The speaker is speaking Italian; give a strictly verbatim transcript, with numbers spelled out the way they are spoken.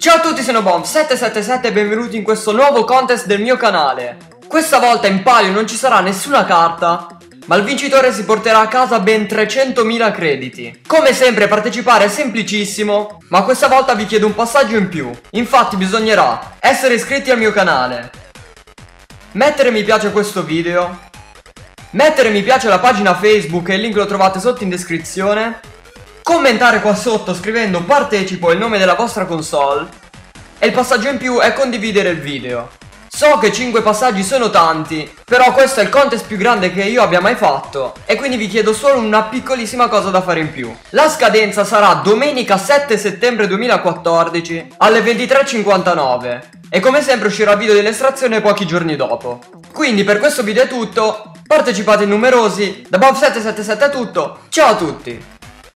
Ciao a tutti, sono Bomb sette sette sette e benvenuti in questo nuovo contest del mio canale. Questa volta in palio non ci sarà nessuna carta, ma il vincitore si porterà a casa ben trecentomila crediti. Come sempre partecipare è semplicissimo, ma questa volta vi chiedo un passaggio in più. Infatti bisognerà essere iscritti al mio canale, mettere mi piace a questo video, mettere mi piace alla pagina Facebook e il link lo trovate sotto in descrizione, commentare qua sotto scrivendo partecipo e il nome della vostra console, e il passaggio in più è condividere il video. So che cinque passaggi sono tanti, però questo è il contest più grande che io abbia mai fatto e quindi vi chiedo solo una piccolissima cosa da fare in più. La scadenza sarà domenica sette settembre duemilaquattordici alle ventitré e cinquantanove e come sempre uscirà il video dell'estrazione pochi giorni dopo. Quindi per questo video è tutto, partecipate in numerosi, da Bob sette sette sette è tutto, ciao a tutti!